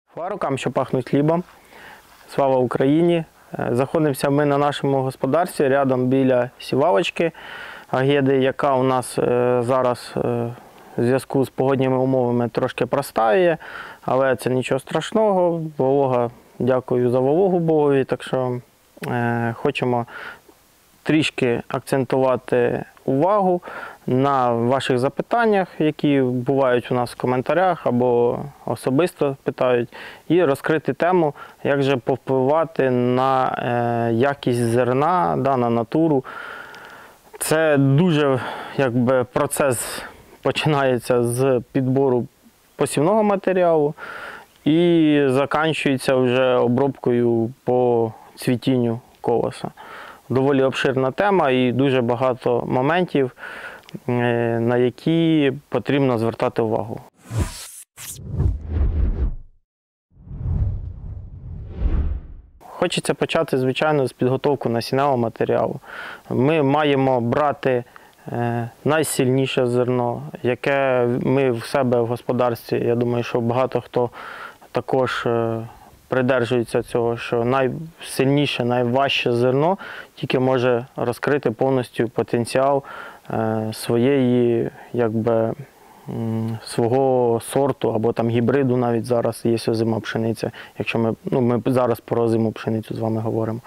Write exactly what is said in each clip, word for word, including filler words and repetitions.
Слава рукам, що пахнуть хлібом. Слава Україні! Знаходимося ми на нашому господарстві, рядом біля сівалочки Агеди, яка у нас зараз в зв'язку з погодніми умовами трошки простає, але це нічого страшного. Волога, дякую за вологу Богові, так що е, хочемо трішки акцентувати увагу на ваших запитаннях, які бувають у нас в коментарях або особисто питають, і розкрити тему, як же повпливати на е, якість зерна, да, на натуру. Це дуже якби, процес починається з підбору посівного матеріалу і закінчується вже обробкою по цвітінню колоса. Доволі обширна тема і дуже багато моментів, на які потрібно звертати увагу. Хочеться почати, звичайно, з підготовки насінневого матеріалу. Ми маємо брати найсильніше зерно, яке ми в себе в господарстві, я думаю, що багато хто також придержується цього, що найсильніше, найважче зерно тільки може розкрити повністю потенціал своєї, якби, свого сорту або там гібриду, навіть зараз є озима пшениця, якщо ми, ну, ми зараз про озиму пшеницю з вами говоримо.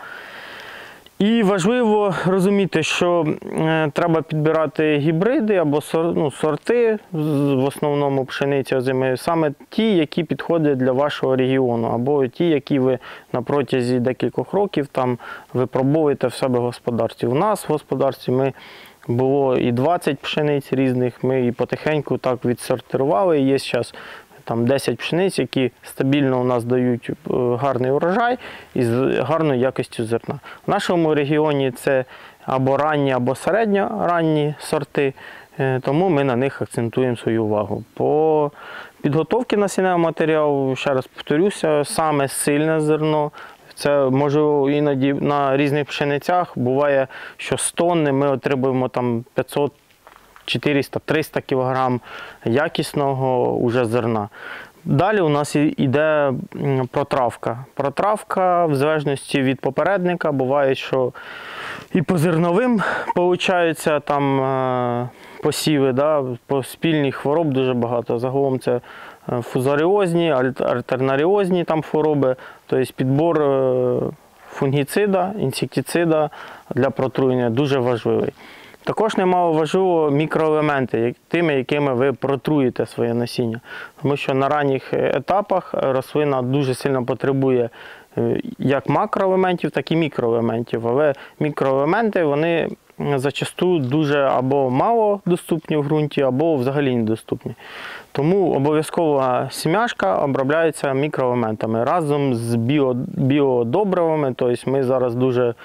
І важливо розуміти, що е, треба підбирати гібриди або сор, ну, сорти, в основному пшениці озими, саме ті, які підходять для вашого регіону, або ті, які ви на протязі декількох років там випробовуєте в себе в господарстві. У нас в господарстві ми було і двадцять пшениць різних, ми і потихеньку так відсортирували, є зараз там десять пшениць, які стабільно у нас дають гарний урожай і з гарною якістю зерна. В нашому регіоні це або ранні, або середньоранні сорти, тому ми на них акцентуємо свою увагу. По підготовці насінневого матеріалу, ще раз повторюся, саме сильне зерно. Це, можливо, іноді на різних пшеницях буває, що з тонни ми отримуємо там п'ятсот, чотириста, триста кілограм якісного уже зерна. Далі у нас йде протравка. Протравка, в залежності від попередника, буває, що і по зерновим получаються там посіви, да, по спільних хвороб дуже багато. Загалом це фузаріозні, альтернаріозні там хвороби, тобто підбор фунгіцида, інсектицида для протруєння дуже важливий. Також немало важливо мікроелементи, тими, якими ви протруєте своє насіння. Тому що на ранніх етапах рослина дуже сильно потребує як макроелементів, так і мікроелементів. Але мікроелементи, вони зачасту дуже або мало доступні в ґрунті, або взагалі недоступні. Тому обов'язково сім'яшка обробляється мікроелементами разом з біо, біодобривами. Тобто ми зараз дуже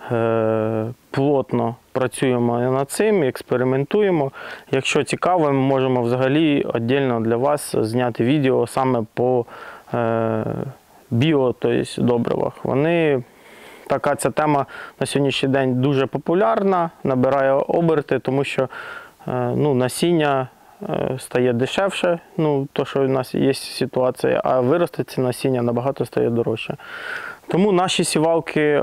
е, плотно працюємо над цим, експериментуємо. Якщо цікаво, ми можемо взагалі віддільно для вас зняти відео саме по е, біо, тобто добривах. Вони, така ця тема на сьогоднішній день дуже популярна, набирає оберти, тому що е, ну, насіння е, стає дешевше, ну, то, що у нас є ситуація, а вирости ці насіння набагато стає дорожче. Тому наші сівалки е,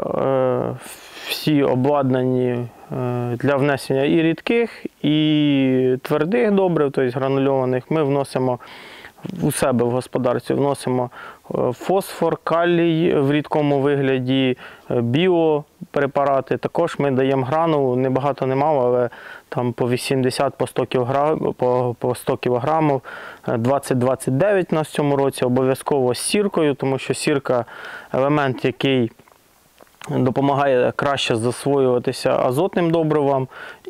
всі обладнані для внесення і рідких, і твердих добрив, тобто гранульованих. Ми вносимо у себе в господарстві, вносимо фосфор, калій в рідкому вигляді, біопрепарати. Також ми даємо гранулу, не багато, не мало, але там по вісімдесят, по сто кілограмів, по, по сто кілограмів, двадцять двадцять дев'ять у нас в цьому році, обов'язково з сіркою, тому що сірка – елемент, який допомагає краще засвоюватися азотним добривам,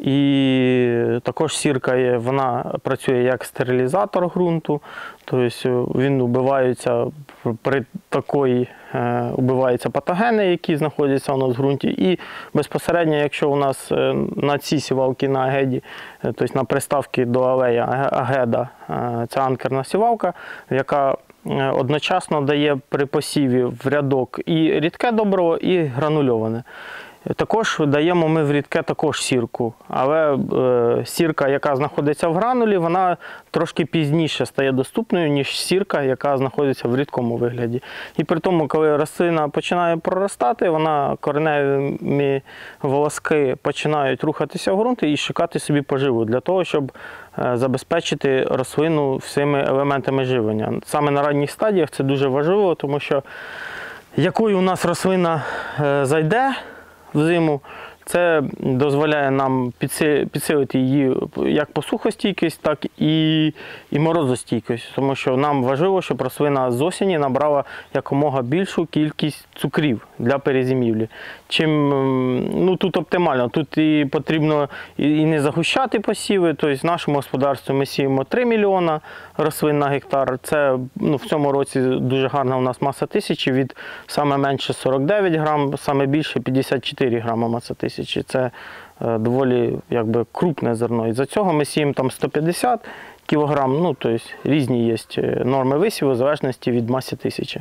і також сірка є, вона працює як стерилізатор ґрунту, тобто він убивається при такої убиваються патогени, які знаходяться у нас в ґрунті, і безпосередньо, якщо у нас на цій сівалці на Агеді, тобто на приставці до алея Агеда, це анкерна сівалка, яка одночасно дає при посіві в рядок і рідке добриво, і гранульоване. Також даємо ми в рідке також сірку, але е, сірка, яка знаходиться в гранулі, вона трошки пізніше стає доступною, ніж сірка, яка знаходиться в рідкому вигляді. І при тому, коли рослина починає проростати, вона кореневі волоски починають рухатися в ґрунт і шукати собі поживу для того, щоб е, забезпечити рослину всіми елементами живлення. Саме на ранніх стадіях це дуже важливо, тому що якою у нас рослина е, зайде в зиму, це дозволяє нам підсилити її як посухостійкість, так і, і морозостійкість. Тому що нам важливо, щоб рослина з осені набрала якомога більшу кількість цукрів для перезимівлі. Чим, ну, тут оптимально, тут і потрібно і не загущати посіви. Тобто в нашому господарстві ми сіємо три мільйона рослин на гектар. Це, ну, в цьому році дуже гарна у нас маса тисячі, від саме менше сорок дев'ять грам, саме більше п'ятдесят чотири грама маса тисячі. Це е, доволі, якби, крупне зерно. І за цього ми сіємо там сто п'ятдесят кілограм, ну, тобто різні є норми висіву в залежності від маси тисячі.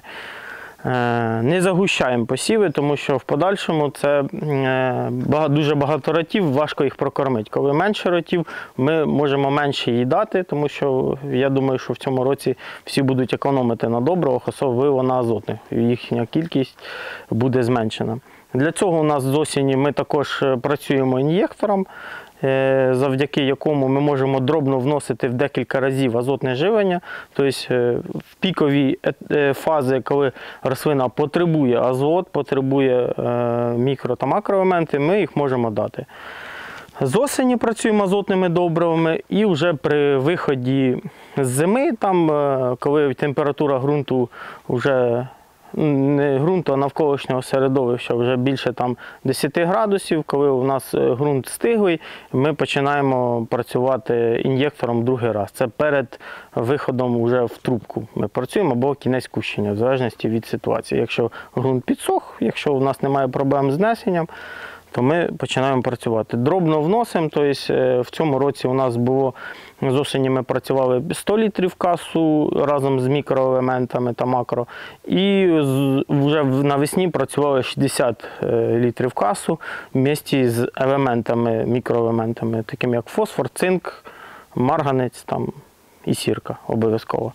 Не загущаємо посіви, тому що в подальшому це дуже багато ротів, важко їх прокормити. Коли менше ротів, ми можемо менше їй дати, тому що я думаю, що в цьому році всі будуть економити на добривах, особливо на азотних. Їхня кількість буде зменшена. Для цього у нас з осені ми також працюємо ін'єктором, завдяки якому ми можемо дробно вносити в декілька разів азотне живлення. Тобто в пікові фази, коли рослина потребує азот, потребує мікро та макроелементи, ми їх можемо дати. З осені працюємо азотними добривами, і вже при виході з зими, там, коли температура ґрунту вже не ґрунту, а навколишнього середовища вже більше там десять градусів, коли у нас ґрунт стиглий, ми починаємо працювати ін'єктором другий раз. Це перед виходом вже в трубку ми працюємо, або кінець кущення, в залежності від ситуації. Якщо ґрунт підсох, якщо у нас немає проблем з знесенням, то ми починаємо працювати. Дробно вносимо, тобто в цьому році у нас було, з осені ми працювали сто літрів касу разом з мікроелементами та макро, і вже навесні працювали шістдесят літрів касу в місті з елементами, мікроелементами, такими як фосфор, цинк, марганець там, і сірка обов'язково.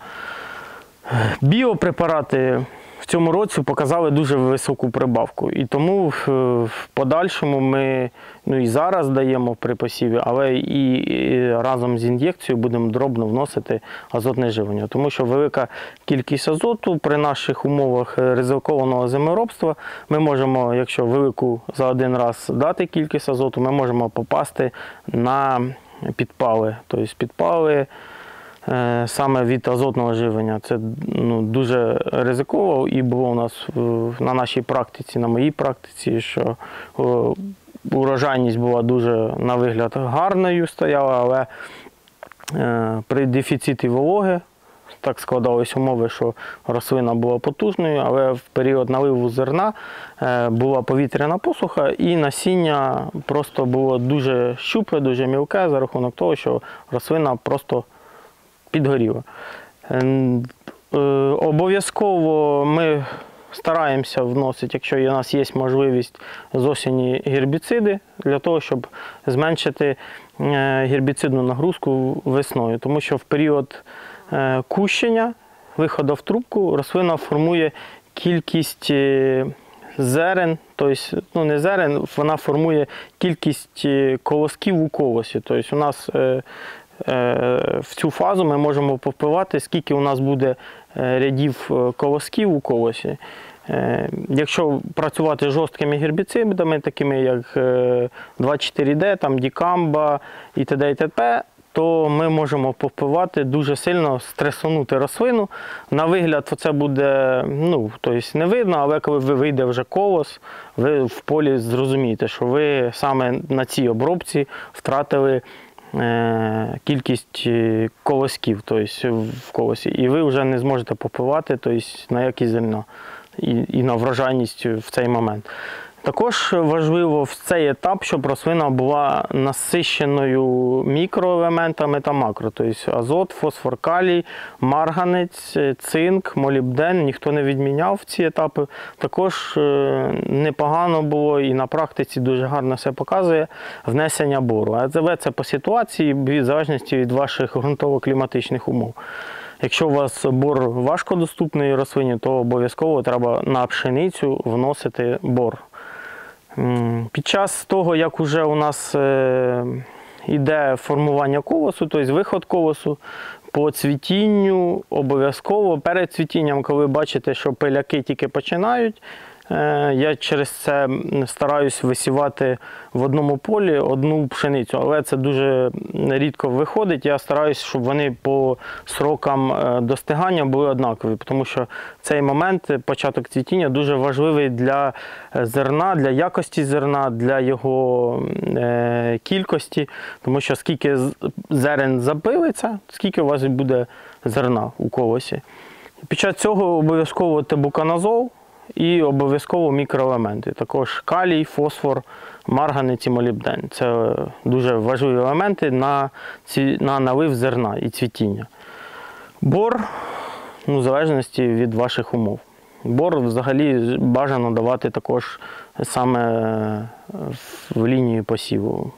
Біопрепарати в цьому році показали дуже високу прибавку, і тому в подальшому ми, ну, і зараз даємо при посіві, але і, і разом з ін'єкцією будемо дробно вносити азотне живлення, тому що велика кількість азоту при наших умовах ризикованого землеробства, ми можемо, якщо велику за один раз дати кількість азоту, ми можемо попасти на підпали, тобто підпали саме від азотного живлення. Це, ну, дуже ризиково, і було у нас на нашій практиці, на моїй практиці, що урожайність була дуже, на вигляд, гарною стояла, але при дефіциті вологи так складались умови, що рослина була потужною, але в період наливу зерна була повітряна посуха, і насіння просто було дуже щупле, дуже мілке за рахунок того, що рослина просто підгоріла. Обов'язково ми стараємося вносити, якщо у нас є можливість, з осені гербіциди, для того, щоб зменшити гербіцидну нагрузку весною. Тому що в період кущення, виходу в трубку, рослина формує кількість зерен, тобто, ну, не зерен, вона формує кількість колосків у колосі. Тобто у нас в цю фазу ми можемо попивати, скільки у нас буде рядів колосків у колосі. Якщо працювати з жорсткими гербіцидами, такими як два чотири де, там дікамба і т.д. і т.п., то ми можемо попивати дуже сильно, стресонути рослину. На вигляд це буде, ну, тобто не видно, але коли ви вийде вже колос, ви в полі зрозумієте, що ви саме на цій обробці втратили кількість колосків, тобто в колосі, і ви вже не зможете попивати, тобто на якість зерна і, і на врожайність в цей момент. Також важливо в цей етап, щоб рослина була насищеною мікроелементами та макро, тобто азот, фосфор, калій, марганець, цинк, молібден, ніхто не відміняв ці етапи. Також непогано було і на практиці дуже гарно все показує внесення бору. АЗВ – це по ситуації, в залежності від ваших ґрунтово-кліматичних умов. Якщо у вас бор важкодоступний рослині, то обов'язково треба на пшеницю вносити бор. Під час того, як вже у нас йде формування колосу, тобто виход колосу, по цвітінню обов'язково перед цвітінням, коли бачите, що пиляки тільки починають, я через це стараюсь висівати в одному полі одну пшеницю, але це дуже рідко виходить. Я стараюсь, щоб вони по срокам достигання були однакові, тому що цей момент, початок цвітіння, дуже важливий для зерна, для якості зерна, для його кількості, тому що скільки зерен запилиться, скільки у вас буде зерна у колосі. Під час цього обов'язково тебуканазол і обов'язково мікроелементи. Також калій, фосфор, марганець і молібден. Це дуже важливі елементи на, ці, на налив зерна і цвітіння. Бор, ну, в залежності від ваших умов. Бор взагалі бажано давати також саме в лінію посіву.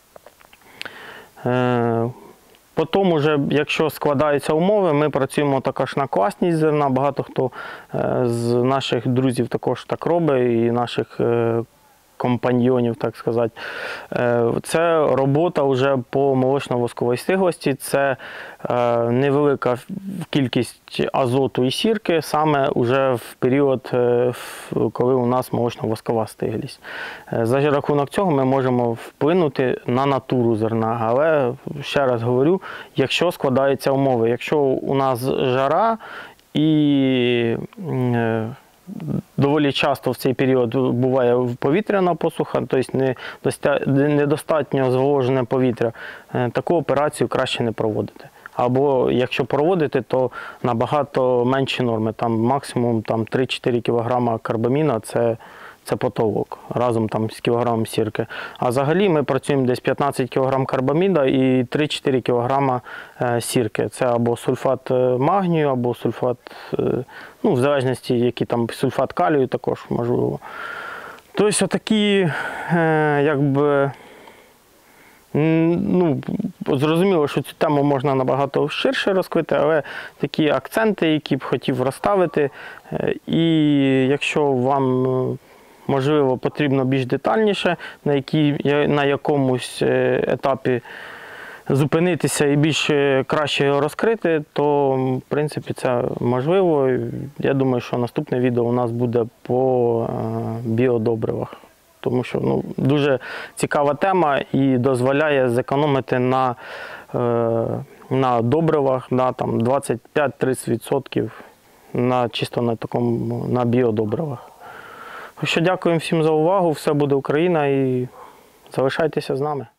Потім, уже, якщо складаються умови, ми працюємо також на класність зерна. Багато хто з наших друзів також так робить, і наших компаньйонів, так сказати. Це робота вже по молочно-восковій стиглості, це невелика кількість азоту і сірки, саме вже в період, коли у нас молочно-воскова стиглість. За рахунок цього ми можемо вплинути на натуру зерна, але, ще раз говорю, якщо складаються умови, якщо у нас жара і доволі часто в цей період буває повітряна посуха, тобто недостатньо зволожене повітря, таку операцію краще не проводити. Або якщо проводити, то набагато менші норми, там максимум там, три-чотири кілограми карбаміна – це це потолок, разом там, з кілограмом сірки. А взагалі ми працюємо десь п'ятнадцять кілограмів карбаміда і три-чотири кілограми сірки. Це або сульфат магнію, або сульфат, ну, в залежності, який там сульфат калію також можливо. Тобто отакі, якби, ну, зрозуміло, що цю тему можна набагато ширше розкрити, але такі акценти, які б хотів розставити. І якщо вам, можливо, потрібно більш детальніше, на, якій, на якомусь етапі зупинитися і більш краще його розкрити, то, в принципі, це можливо. Я думаю, що наступне відео у нас буде по біодобривах. Тому що, ну, дуже цікава тема і дозволяє зекономити на, на добривах, да, там двадцять п'ять - тридцять відсотків на, чисто на, такому, на біодобривах. Так що дякуємо всім за увагу, все буде Україна і залишайтеся з нами.